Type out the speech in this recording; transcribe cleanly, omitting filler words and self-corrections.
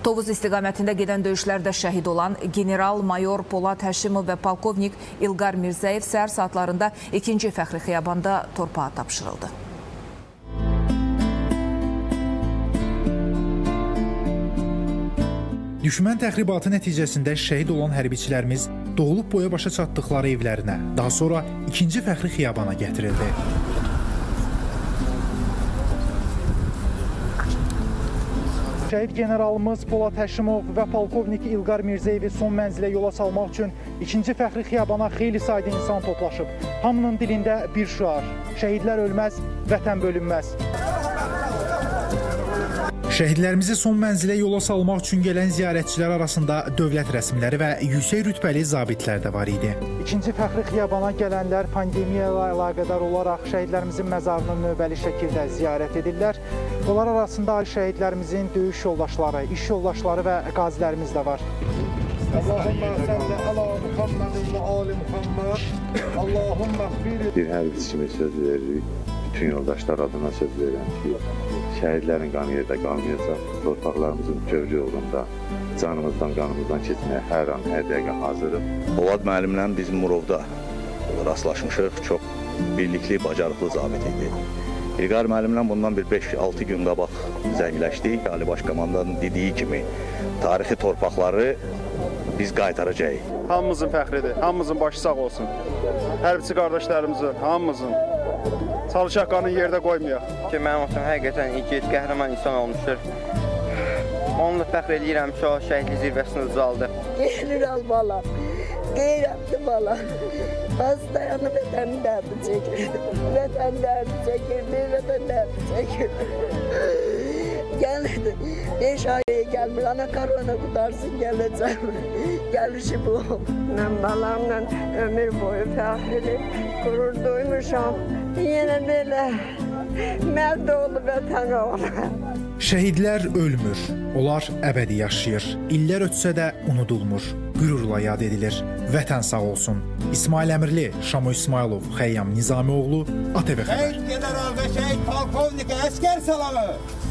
Tovuz istiqamətində gedən döyüşlərdə şəhid olan general-mayor Polad Həşimov və polkovnik İlqar Mirzəyev səhər saatlarında 2-ci fəxri xiyabanda torpağa tapşırıldı. Düşmən təxribatı nəticəsində şəhid olan hərbiçilərimiz doğulub boya başa çatdıqları evlərinə, daha sonra 2-ci fəxri xiyabana gətirildi. Şəhid generalımız Polad Həşimov və polkovnik İlqar Mirzəyevi son mənzilə yola salmaq üçün 2-ci fəxri xiyabana xeyli sayda insan toplaşıb. Hamının dilində bir şüar: şəhidlər ölməz, vətən bölünməz. Şəhidlərimizi son mənzilə yola salmaq üçün gələn ziyarətçilər arasında dövlət rəsmiləri və yüksək rütbəli zabitlər də var idi. 2-ci fəxri xiyabana gələnlər pandemiya ilə əlaqədar olaraq şəhidlərimizin məzarını növbəli şəkildə ziyarət edirlər. Onlar arasında şəhidlərimizin döyüş yoldaşları, iş yoldaşları və qazilərimiz də var. Allahümmə səllə əla Muhammedin və ali Muhammed. Allahümmə xfir. Bir hərbiçi kimi söz veririk. Bütün yoldaşlar adına söz verirəm ki, şəhidlərin qanı yerdə qalmayacaq. Torpaqlarımızın kövlü uğrunda canımızdan, qanımızdan keçməyə hər an, hər dəqiqə hazırıq. Polad müəllimlə biz Murovda rastlaşmışıq. Çox birlikli, bacarıqlı zabit idi. İlqar müəllimlə bundan bir 5-6 gün qabaq zəngləşdik. Ali Baş Komandanın dediyi kimi tarixi torpaqları biz qaytaracağıq. Hamımızın fəxridir, hamımızın başı sağ olsun. Hərbiçi qardaşlarımızın, hamımızın. Çalışaq qanı yerdə qoymayaq. Ki, mənim otum həqiqətən igid, qəhrəman insan olmuşdur. Onunla fəxr edirəm ki, o şəhidlik zirvəsini ucaldı. General balam, qeyrətli balam. Hastayanı vətən dərdi çəkir. Vətən dərdi çəkirdi, vətən dərdi çəkir. Gəldi, 5 aya gəlmir, ana korona qutarsın gələcəm. Gəlişi bu. Mən balamla ömür boyu fəxrli, qürur duymuşam. Yenə belə mərd oğlu, vətən oğlu. Şəhidlər ölmür, onlar əbədi yaşayır. İllər ötsə də unudulmur, qürurla yad edilir. Vətən sağ olsun. İsmail Əmirli, Şamo İsmailov, Xəyyam Nizamioğlu, ATV Xəbər. Şəhid general və şəhid polkovnik əskər salamı.